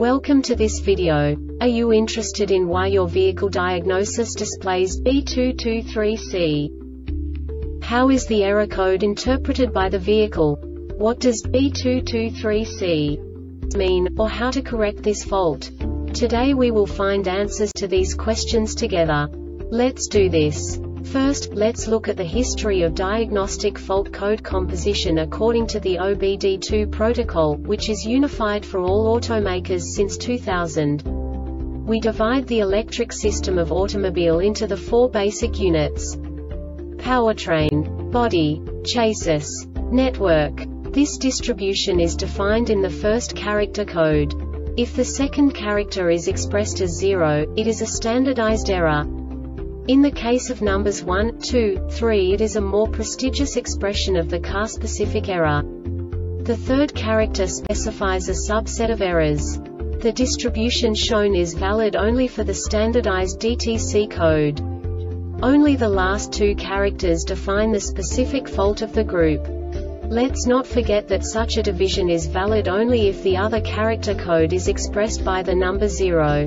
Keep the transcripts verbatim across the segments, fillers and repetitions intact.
Welcome to this video. Are you interested in why your vehicle diagnosis displays B two two three C? How is the error code interpreted by the vehicle? What does B two two three C mean, or how to correct this fault? Today we will find answers to these questions together. Let's do this. First, let's look at the history of diagnostic fault code composition according to the O B D two protocol, which is unified for all automakers since two thousand. We divide the electric system of automobile into the four basic units: powertrain, body, chassis, network. This distribution is defined in the first character code. If the second character is expressed as zero, it is a standardized error. In the case of numbers one, two, three, it is a more prestigious expression of the car-specific error. The third character specifies a subset of errors. The distribution shown is valid only for the standardized D T C code. Only the last two characters define the specific fault of the group. Let's not forget that such a division is valid only if the other character code is expressed by the number zero.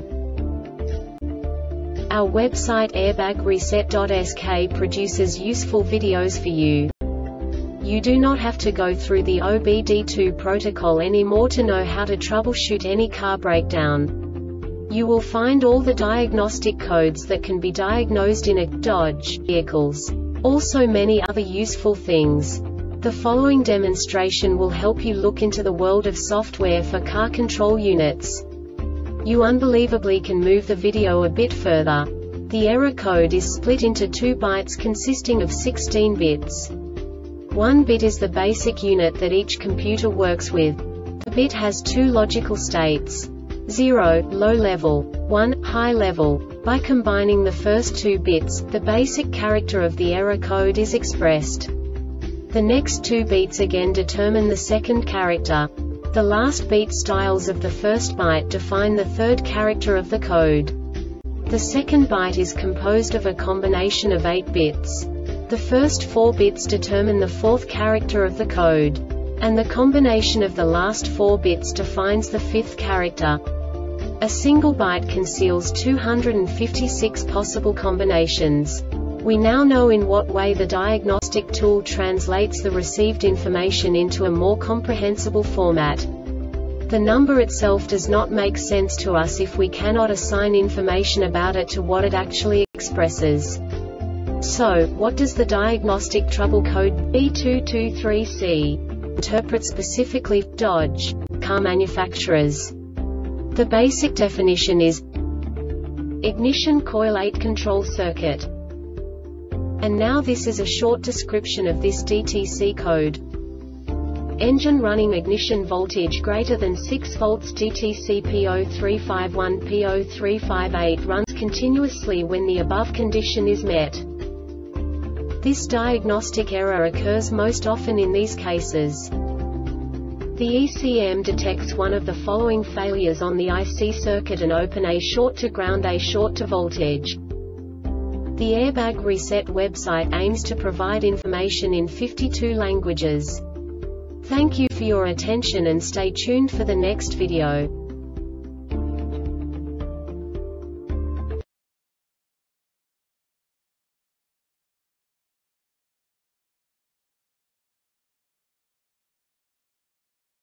Our website airbag reset dot S K produces useful videos for you. You do not have to go through the O B D two protocol anymore to know how to troubleshoot any car breakdown. You will find all the diagnostic codes that can be diagnosed in a Dodge vehicles. Also many other useful things. The following demonstration will help you look into the world of software for car control units. You unbelievably can move the video a bit further. The error code is split into two bytes consisting of sixteen bits. One bit is the basic unit that each computer works with. The bit has two logical states: zero, low level, one, high level. By combining the first two bits, the basic character of the error code is expressed. The next two beats again determine the second character. The last beat styles of the first byte define the third character of the code. The second byte is composed of a combination of eight bits. The first four bits determine the fourth character of the code. And the combination of the last four bits defines the fifth character. A single byte conceals two hundred fifty-six possible combinations. We now know in what way the diagnostic tool translates the received information into a more comprehensible format. The number itself does not make sense to us if we cannot assign information about it to what it actually expresses. So, what does the diagnostic trouble code B two two three C interpret specifically for Dodge car manufacturers? The basic definition is ignition coil eight control circuit. And now this is a short description of this D T C code. Engine running, ignition voltage greater than six volts, D T C P zero three five one P zero three five eight runs continuously when the above condition is met. This diagnostic error occurs most often in these cases. The E C M detects one of the following failures on the I C circuit: an open A short to ground, A short to voltage. The Airbag Reset website aims to provide information in fifty-two languages. Thank you for your attention and stay tuned for the next video.